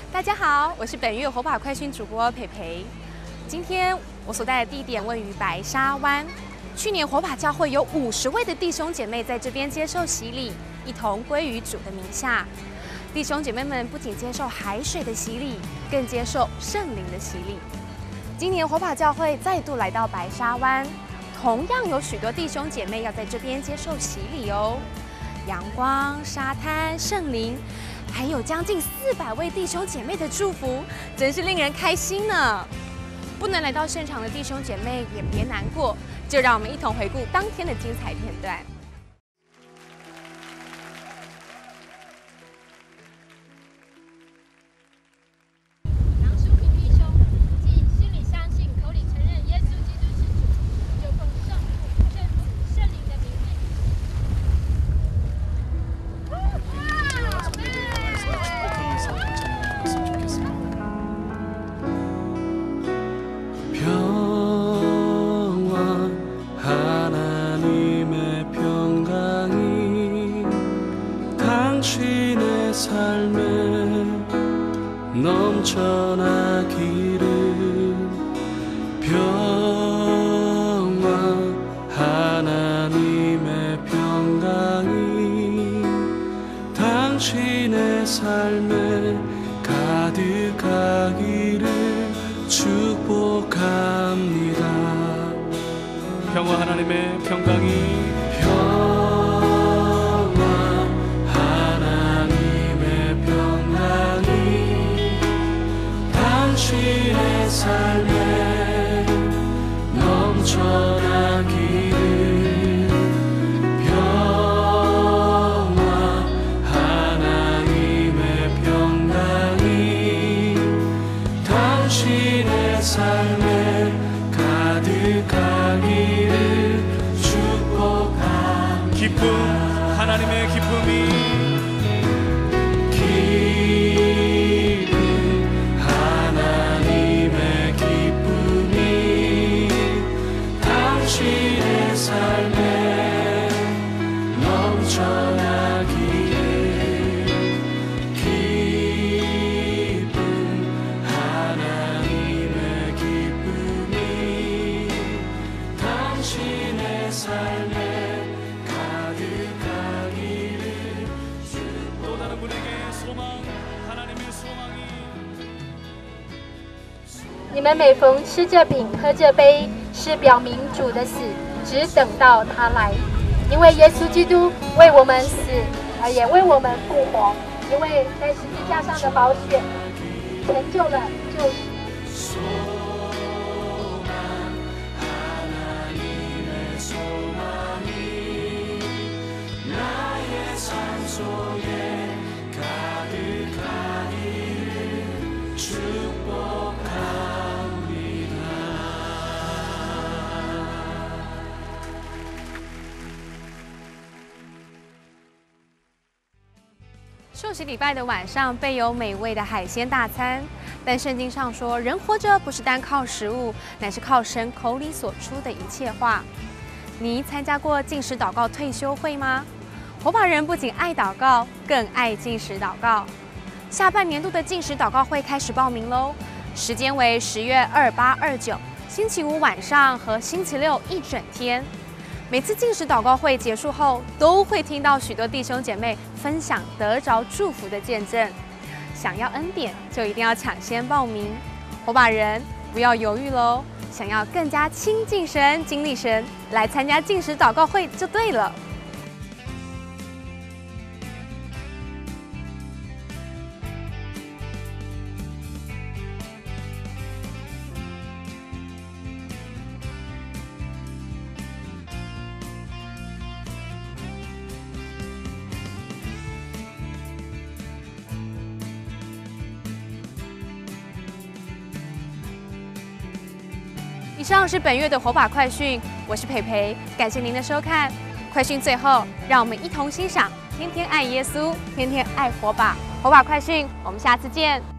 大家好，我是本月活法快讯主播培培。今天我所在的地点位于白沙湾。去年活法教会有50位的弟兄姐妹在这边接受洗礼，一同归于主的名下。弟兄姐妹们不仅接受海水的洗礼，更接受圣灵的洗礼。今年活法教会再度来到白沙湾，同样有许多弟兄姐妹要在这边接受洗礼哦。阳光、沙滩、圣灵，还有将近400位弟兄姐妹的祝福，真是令人开心呢。不能来到现场的弟兄姐妹也别难过，就让我们一同回顾当天的精彩片段。 杨淑平弟兄，既心里相信，口里承认耶稣基督是主，就奉圣父、圣子、圣灵的名义。 하나님의 평강이 당신의 삶에 넘쳐나기를 평화 하나님의 평강이 당신의 삶에 가득하기를 축복합니다. 평화 하나님의 평강이 평화 하나님의 평강이 당신의 삶에 넘쳐나기를 평화 하나님의 평강이 당신의 삶에 가득하기를 축복합니다. 기쁨 하나님의 기쁨이 기쁨 하나님의 기쁨이 당신의 삶에 넘쳐나기를 기쁨 하나님의 기쁨이 당신의 삶에 가득하기를 또 다른 분에게 소망 하나님의 소망이 你们每逢吃这饼、喝这杯，是表明主的死，只等到他来。因为耶稣基督为我们死，也为我们复活。因为在十字架上的宝血，成就了救赎。 受洗礼拜的晚上备有美味的海鲜大餐，但圣经上说，人活着不是单靠食物，乃是靠神口里所出的一切话。你参加过禁食祷告退休会吗？活法人不仅爱祷告，更爱禁食祷告。下半年度的禁食祷告会开始报名喽，时间为10月28、29，星期五晚上和星期六一整天。 每次禁食祷告会结束后，都会听到许多弟兄姐妹分享得着祝福的见证。想要恩典，就一定要抢先报名。活法人不要犹豫喽！想要更加亲近神、经历神，来参加禁食祷告会就对了。 以上是本月的活法快讯，我是培培，感谢您的收看。快讯最后，让我们一同欣赏天天爱耶稣，天天爱活法。活法快讯，我们下次见。